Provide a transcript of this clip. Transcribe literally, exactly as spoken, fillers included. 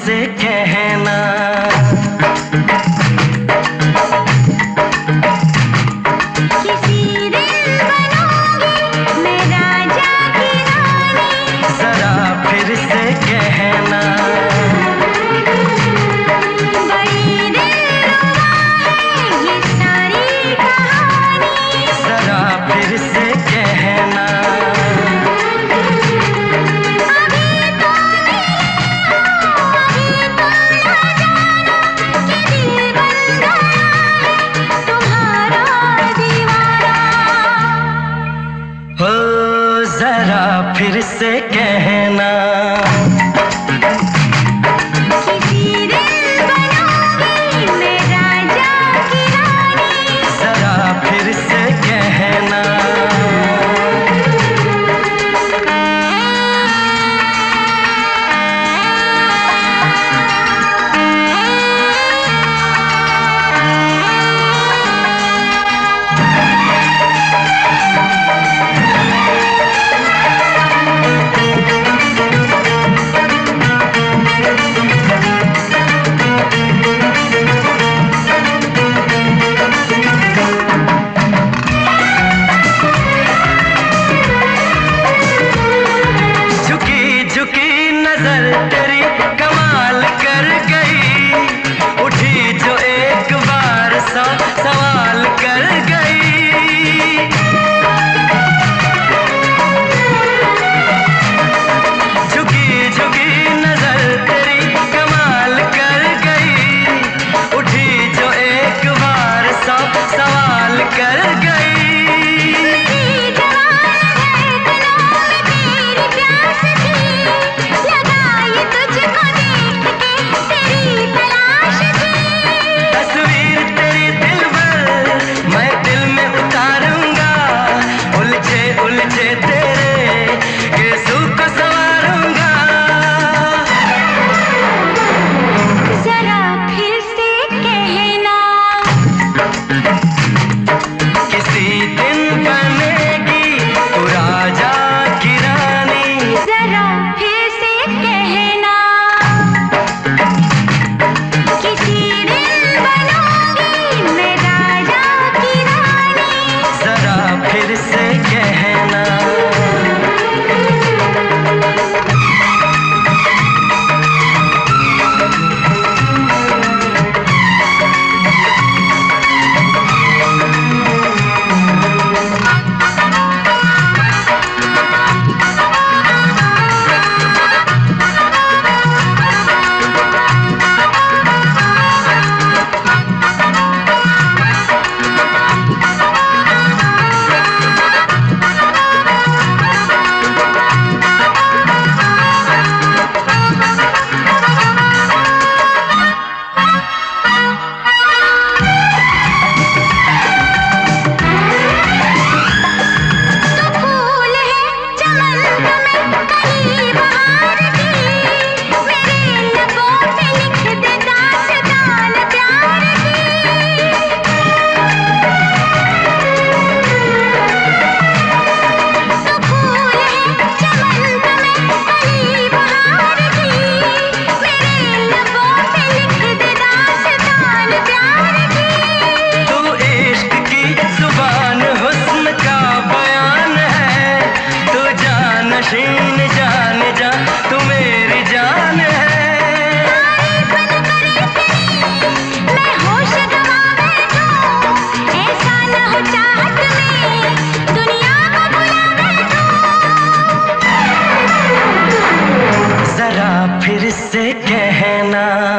से कहना। किसी दिन बनूंगी मैं राजा की रानी, जरा फिर से कहना। बड़ी दिलरुबा है ये सारी कहानी, जरा फिर से कहना। जरा फिर से कहना। किसी दिन बनूंगी मैं राजा की रानी, जरा फिर से कहना। नजर तेरी कमाल कर गई, उठी जो एक बार सौ सवाल कर गई। झुकी झुकी नजर तेरी कमाल कर गई, उठी जो एक बार सौ सवाल कर गई। जान जा तू मेरी जान है। मैं होश गंवा बैठूं, ऐसा न हो चाहत में दुनिया को भुला बैठूं। जरा फिर से कहना।